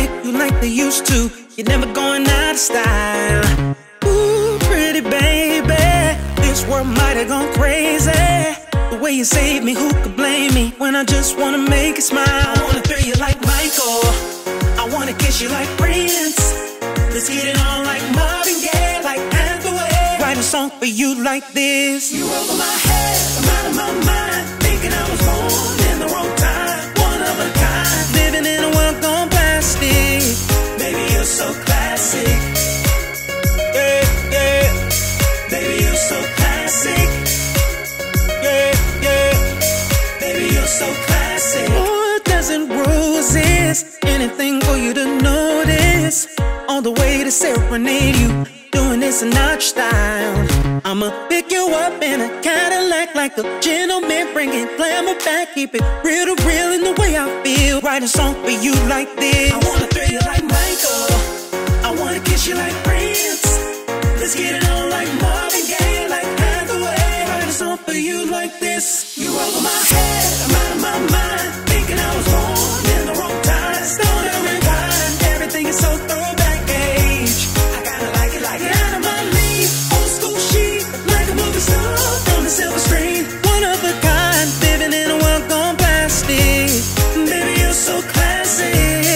you like they used to. You're never going out of style. Ooh, pretty baby, this world might have gone crazy. The way you saved me, who could blame me when I just wanna make you smile? I wanna thrill you like Michael, I wanna kiss you like Prince. Let's get it on like Marvin Gaye, like Hathaway. Write a song for you like this. You over my head, I'm out of my mind, thinking I was born in the wrong time. One of a kind, living in a world gone plastic. Baby, you're so classic. Yeah, yeah. Baby, you're so classic. Yeah, yeah. Baby, you're so classic. Oh, a dozen roses, anything for you to notice. On the way to serenade you, doing this in our style. I'ma pick you up in a Cadillac like a gentleman, bring it glamour back, keep it real to real in the way I feel. Write a song for you like this. I wanna thrill you like Michael, I wanna kiss you like Prince. Let's get it on like Marvin Gaye, like Hathaway. Write a song for you like this. You over my head, I'm out of my mind, thinking I was born in the wrong time. Gonna rewind, everything is so throwback age. I gotta like it out of my league. Old school chic, like a movie star from the silver screen. One of a kind, living in a world gone plastic. Baby, you're so classic.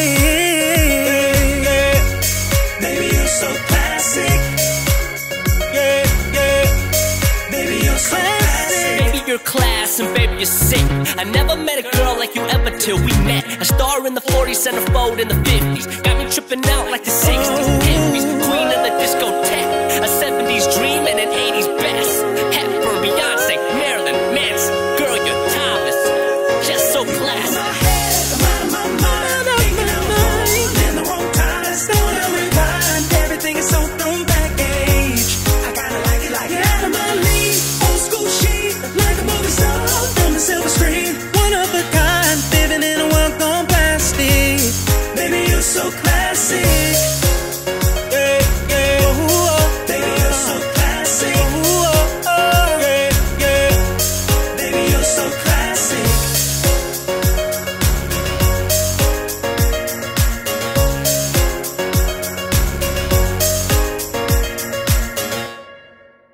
Yeah, baby, you're so classic. Yeah, yeah. Baby, you're so classic. Baby, you're class and baby, you're sick. I never met a girl like you ever till we met. A star in the 40s, centerfold in the 50s. Got me tripping out like the 60s.